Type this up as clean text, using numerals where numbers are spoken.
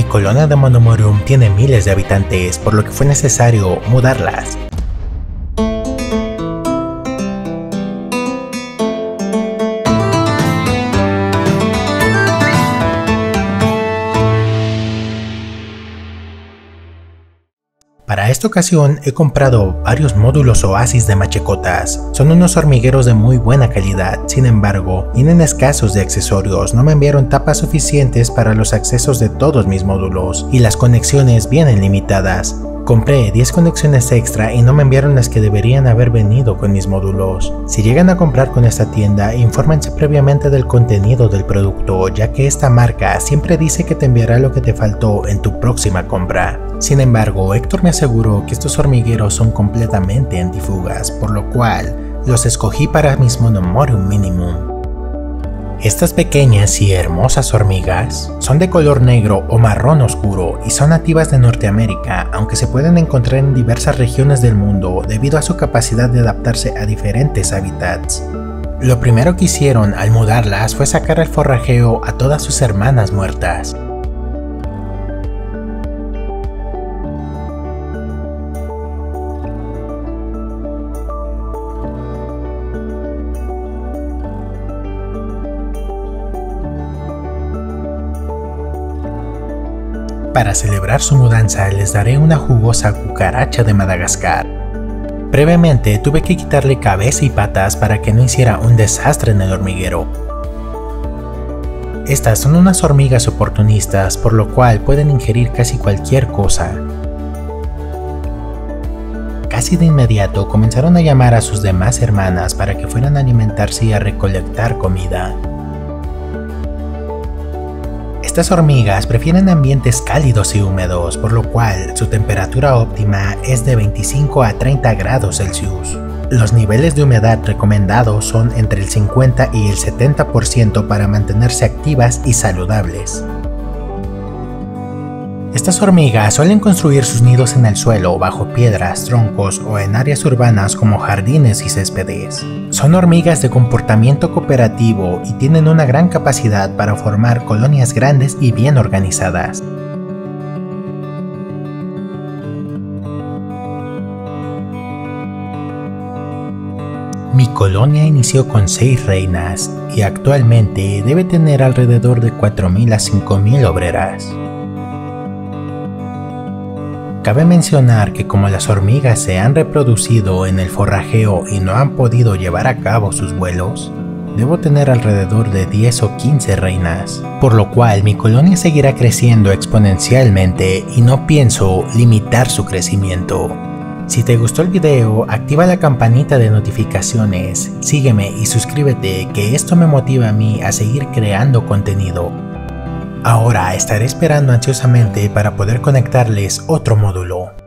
colonia de Monomorium tiene miles de habitantes, por lo que fue necesario mudarlas. Para esta ocasión he comprado varios módulos Oasis de Machecotas. Son unos hormigueros de muy buena calidad, sin embargo, vienen escasos de accesorios, no me enviaron tapas suficientes para los accesos de todos mis módulos, y las conexiones vienen limitadas. Compré 10 conexiones extra y no me enviaron las que deberían haber venido con mis módulos. Si llegan a comprar con esta tienda, infórmense previamente del contenido del producto, ya que esta marca siempre dice que te enviará lo que te faltó en tu próxima compra. Sin embargo, Héctor me aseguró que estos hormigueros son completamente antifugas, por lo cual los escogí para mis Monomorium Minimum. Estas pequeñas y hermosas hormigas son de color negro o marrón oscuro y son nativas de Norteamérica, aunque se pueden encontrar en diversas regiones del mundo debido a su capacidad de adaptarse a diferentes hábitats. Lo primero que hicieron al mudarlas fue sacar al forrajeo a todas sus hermanas muertas. Para celebrar su mudanza les daré una jugosa cucaracha de Madagascar. Previamente tuve que quitarle cabeza y patas para que no hiciera un desastre en el hormiguero. Estas son unas hormigas oportunistas, por lo cual pueden ingerir casi cualquier cosa. Casi de inmediato comenzaron a llamar a sus demás hermanas para que fueran a alimentarse y a recolectar comida. Estas hormigas prefieren ambientes cálidos y húmedos, por lo cual su temperatura óptima es de 25 a 30 grados Celsius. Los niveles de humedad recomendados son entre el 50 y el 70% para mantenerse activas y saludables. Estas hormigas suelen construir sus nidos en el suelo, bajo piedras, troncos o en áreas urbanas como jardines y céspedes. Son hormigas de comportamiento cooperativo y tienen una gran capacidad para formar colonias grandes y bien organizadas. Mi colonia inició con 6 reinas y actualmente debe tener alrededor de 4.000 a 5.000 obreras. Cabe mencionar que como las hormigas se han reproducido en el forrajeo y no han podido llevar a cabo sus vuelos, debo tener alrededor de 10 o 15 reinas, por lo cual mi colonia seguirá creciendo exponencialmente y no pienso limitar su crecimiento. Si te gustó el video, activa la campanita de notificaciones, sígueme y suscríbete, que esto me motiva a mí a seguir creando contenido. Ahora estaré esperando ansiosamente para poder conectarles otro módulo.